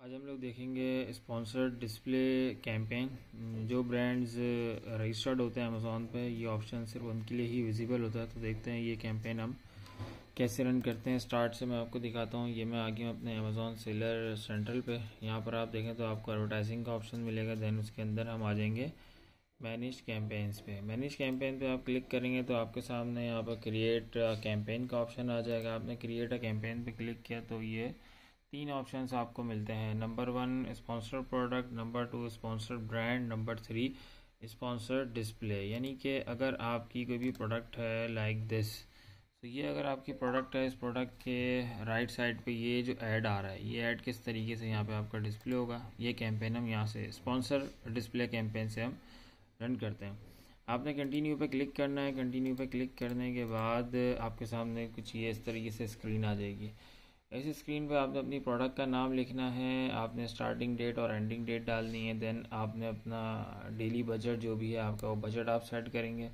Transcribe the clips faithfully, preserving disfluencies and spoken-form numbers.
आज हम लोग देखेंगे स्पॉन्सर्ड डिस्प्ले कैंपेन। जो ब्रांड्स रजिस्टर्ड होते हैं अमेज़ॉन पे, ये ऑप्शन सिर्फ उनके लिए ही विजिबल होता है। तो देखते हैं ये कैंपेन हम कैसे रन करते हैं। स्टार्ट से मैं आपको दिखाता हूँ। ये मैं आ गया हूँ अपने अमेज़ॉन सेलर सेंट्रल पे। यहाँ पर आप देखें तो आपको एडवर्टाइजिंग का ऑप्शन मिलेगा। देन उसके अंदर हम आ जाएंगे मैनेज कैंपेन्स पे। मैनेज कैंपेन पे आप क्लिक करेंगे तो आपके सामने यहाँ पर क्रिएट कैंपेन का ऑप्शन आ जाएगा। आपने क्रिएट अ कैंपेन पे क्लिक किया तो ये तीन ऑप्शंस आपको मिलते हैं। Number one sponsored product, number two sponsored brand, number three sponsored display. यानी कि अगर आपकी कोई भी प्रोडक्ट है लाइक दिस, तो ये अगर आपकी प्रोडक्ट है, इस प्रोडक्ट के राइट साइड पे ये जो ऐड आ रहा है, ये ऐड किस तरीके से यहाँ पे आपका डिस्प्ले होगा। ये कैंपेन हम यहाँ से स्पॉन्सर डिस्प्ले कैंपेन से हम रन करते हैं। आपने कंटिन्यू पे क्लिक करना है। कंटिन्यू पे क्लिक करने के बाद आपके सामने कुछ ये इस तरीके से स्क्रीन आ जाएगी। ऐसी स्क्रीन पे आपने अपनी प्रोडक्ट का नाम लिखना है, आपने स्टार्टिंग डेट और एंडिंग डेट डालनी है। देन आपने अपना डेली बजट जो भी है आपका, वो बजट आप सेट करेंगे।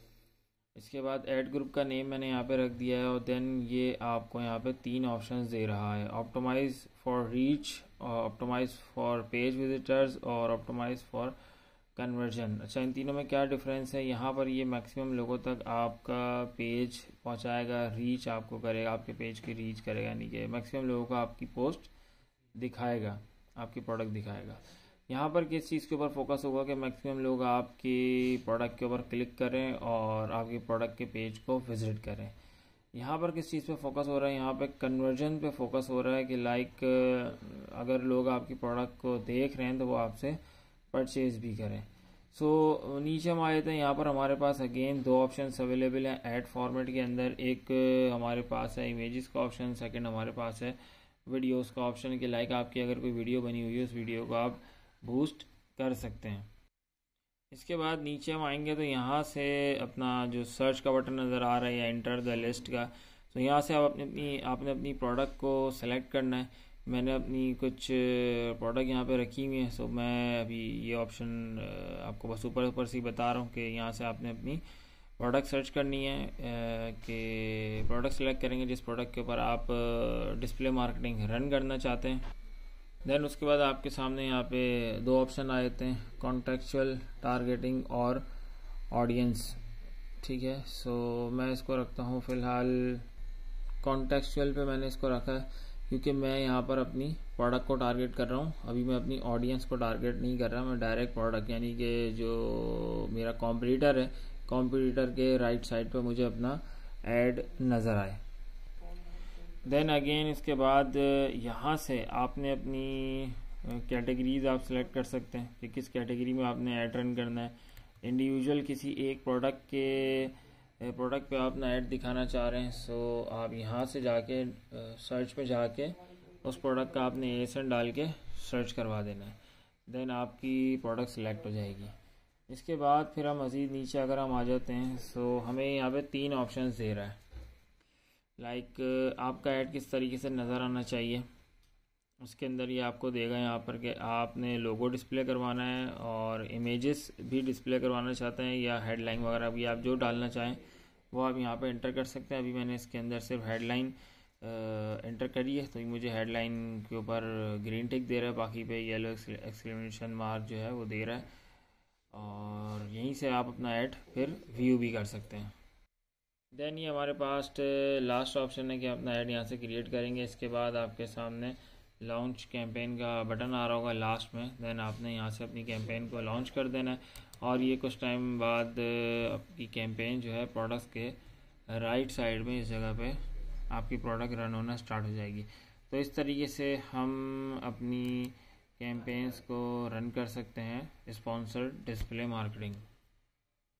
इसके बाद ऐड ग्रुप का नेम मैंने यहाँ पे रख दिया है। और देन ये आपको यहाँ पे तीन ऑप्शंस दे रहा है, optimize for reach, optimize for page visitors और ऑप्टिमाइज फॉर कन्वर्जन। अच्छा, इन तीनों में क्या डिफरेंस है? यहाँ पर ये मैक्सिमम लोगों तक आपका पेज पहुँचाएगा, रीच आपको करेगा, आपके पेज की रीच करेगा, यानी कि मैक्सिमम लोगों को आपकी पोस्ट दिखाएगा, आपकी प्रोडक्ट दिखाएगा। यहाँ पर किस चीज़ के ऊपर फोकस होगा कि मैक्सिमम लोग आपकी प्रोडक्ट के ऊपर क्लिक करें और आपकी प्रोडक्ट के पेज को विजिट करें। यहाँ पर किस चीज़ पे फोकस हो रहा है? यहाँ पे कन्वर्जन पे फोकस हो रहा है कि लाइक अगर लोग आपकी प्रोडक्ट को देख रहे हैं तो वो आपसे परचेज भी करें। सो so, नीचे हम आए थे। यहाँ पर हमारे पास अगेन दो ऑप्शंस अवेलेबल हैं ऐड फॉर्मेट के अंदर। एक हमारे पास है इमेजेस का ऑप्शन, सेकंड हमारे पास है वीडियोस का ऑप्शन कि लाइक आपकी अगर कोई वीडियो बनी हुई है, उस वीडियो को आप बूस्ट कर सकते हैं। इसके बाद नीचे हम आएंगे तो यहाँ से अपना जो सर्च का बटन नज़र आ रहा है या एंटर द लिस्ट का, तो यहाँ से आप अपनी अपनी आपने अपनी प्रोडक्ट को सेलेक्ट करना है। मैंने अपनी कुछ प्रोडक्ट यहाँ पे रखी हुई है, सो मैं अभी ये ऑप्शन आपको बस ऊपर ऊपर से ही बता रहा हूँ कि यहाँ से आपने अपनी प्रोडक्ट सर्च करनी है कि प्रोडक्ट सेलेक्ट करेंगे जिस प्रोडक्ट के ऊपर आप डिस्प्ले मार्केटिंग रन करना चाहते हैं। देन उसके बाद आपके सामने यहाँ पे दो ऑप्शन आ जाते हैं, कॉन्टेक्चुअल टारगेटिंग और ऑडियंस। ठीक है, सो मैं इसको रखता हूँ फ़िलहाल कॉन्टेक्चुअल पे। मैंने इसको रखा है क्योंकि मैं यहाँ पर अपनी प्रोडक्ट को टारगेट कर रहा हूँ। अभी मैं अपनी ऑडियंस को टारगेट नहीं कर रहा, मैं डायरेक्ट प्रोडक्ट, यानी कि जो मेरा कॉम्पिटिटर है, कॉम्पिटिटर के राइट साइड पे मुझे अपना ऐड नज़र आए। देन अगेन इसके बाद यहाँ से आपने अपनी कैटेगरीज आप सेलेक्ट कर सकते हैं कि किस कैटेगरी में आपने ऐड रन करना है। इंडिविजुअल किसी एक प्रोडक्ट के प्रोडक्ट पे आप ना ऐड दिखाना चाह रहे हैं, सो आप यहाँ से जाके सर्च पे जाके उस प्रोडक्ट का आपने एसन डाल के सर्च करवा देना है। देन आपकी प्रोडक्ट सिलेक्ट हो जाएगी। इसके बाद फिर हम मज़ीद नीचे अगर हम आ जाते हैं, सो हमें यहाँ पे तीन ऑप्शंस दे रहा है। लाइक आपका ऐड किस तरीके से नज़र आना चाहिए, उसके अंदर ये आपको देगा यहाँ पर कि आपने लोगो डिस्प्ले करवाना है और इमेजेस भी डिस्प्ले करवाना चाहते हैं या हेडलाइन वगैरह भी आप जो डालना चाहें वो आप यहाँ पे एंटर कर सकते हैं। अभी मैंने इसके अंदर सिर्फ हेडलाइन एंटर करी है, तो मुझे हेडलाइन के ऊपर ग्रीन टिक दे रहा है, बाकी पे येलो एक्सक्लेमेशन मार्क जो है वो दे रहा है। और यहीं से आप अपना ऐड फिर व्यू भी कर सकते हैं। देन ये हमारे पास लास्ट ऑप्शन है कि अपना ऐड यहाँ से क्रिएट करेंगे। इसके बाद आपके सामने लॉन्च कैंपेन का बटन आ रहा होगा लास्ट में। देन आपने यहाँ से अपनी कैंपेन को लॉन्च कर देना है और ये कुछ टाइम बाद आपकी कैंपेन जो है प्रोडक्ट्स के राइट साइड में इस जगह पे आपकी प्रोडक्ट रन होना स्टार्ट हो जाएगी। तो इस तरीके से हम अपनी कैंपेन्स को रन कर सकते हैं स्पॉन्सर्ड डिस्प्ले मार्केटिंग।